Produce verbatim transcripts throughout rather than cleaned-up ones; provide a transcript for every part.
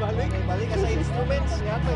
Balik, balik ka sa instruments.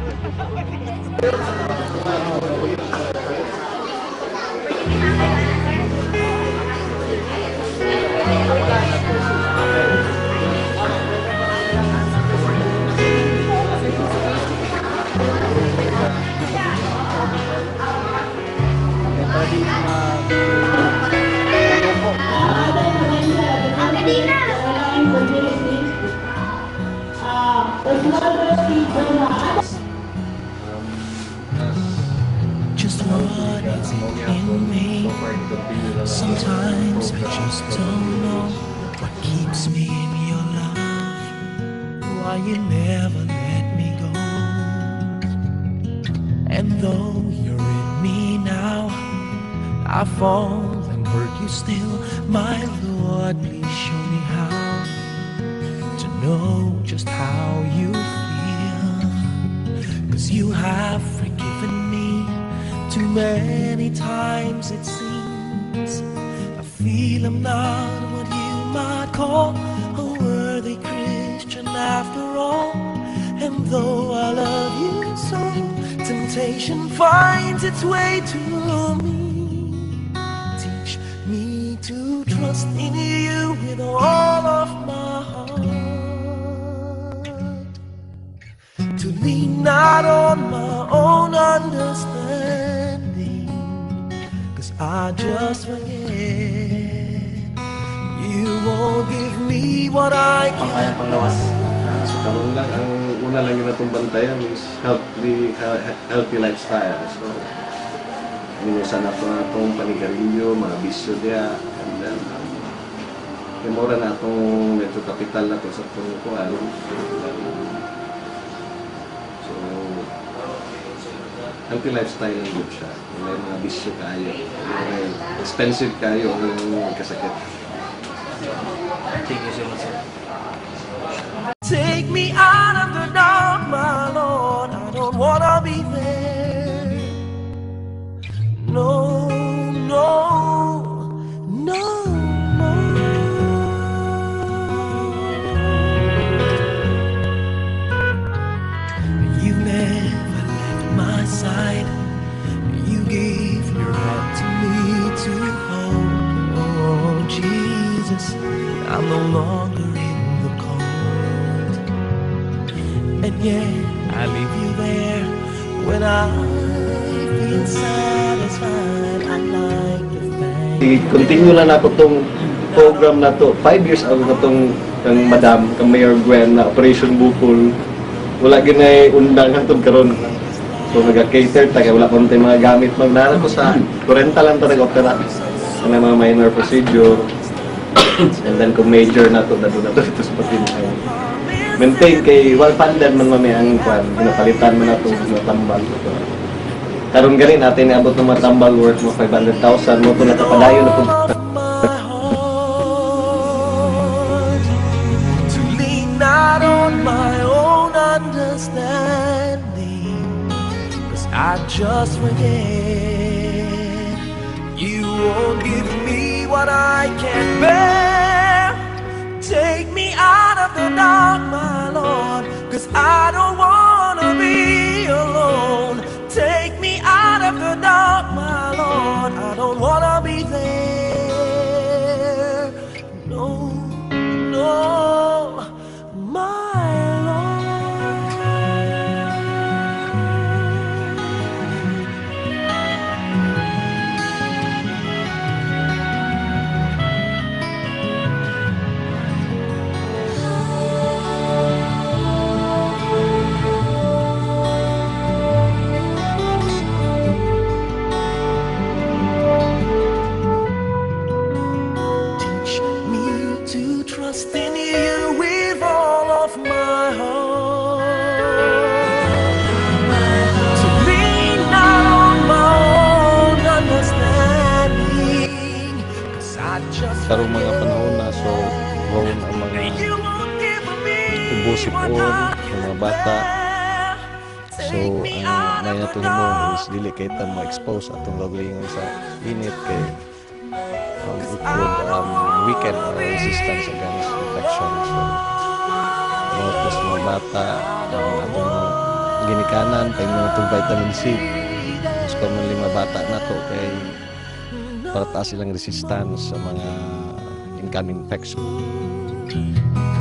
Just what is in me? Sometimes I just don't know what keeps me in your love. Why you never let me go? And though you're in me now, I fall and hurt you still. My Lord, please show me how to know just how you feel. 'Cause you have forgiven me too many times, it seems. I feel I'm not what you might call a worthy Christian after all. And though I love you so, temptation finds its way to me. Teach me to trust in you with all of my heart, to lean not on my own understanding, 'cause I just forget you won't give me what I can. Makaya panglawas. So karoon lang, ang una lang yung natong bantayan is healthy, healthy lifestyle. So, minusan na ito na itong panigarilyo, mga bisyo diya, and then, um, imora na itong medyo kapital na ito sa itong kuhan. So, healthy lifestyle ang good siya. May mga bisyo kayo, may expensive kayo ang kasakit. Thank you so much, sir. Take me out of the dark, my Lord. I don't wanna be there. No, no, no, no. You never left my side. You gave your hand to me to hold. Oh, Jesus, I'm no longer in the cold. And yet I leave you there when I feel satisfied. I like the fact. I-continue lang nato itong program na to. Five years ago na itong kang Madam, kang Mayor Gwen na Operation Bukol. Wala ginay undang hantod karon. So nag-cater ta kay wala pa tayong mga gamit magnara ko sa kurenta lang ta nag-opera. Ano mga minor procedure. And then kung major na to, na to na to ito sa patin. Maintain kay well-funded man mami ang kwan, pinapalitan mo na ito, matambal. Karoon ganin natin abot ng matambal worth mo five hundred thousand mo ito natapadayo na po. To lean not on my own understanding, 'cause I just forget you won't give me what I can bear. Take me out of the dark, my Lord, 'cause I don't wanna be alone. Take me out of the dark, my Lord, I don't wanna be there. No, no, my Lord. Trust in you with all of my heart, to lean not on my own understanding, 'cause I just Karong mga panahon na so roon ang mga ubusip on, ang mga bata. So ang may natin mo is dili kay ta mo expose atong gagawin sa init kay um, it would um, weaken our resistance against infection. So tapos mga bata ang atong ginikanan kay mga itong vitamin C. Mas commonly mga bata na to kay para taas silang resistance sa mga incoming infection.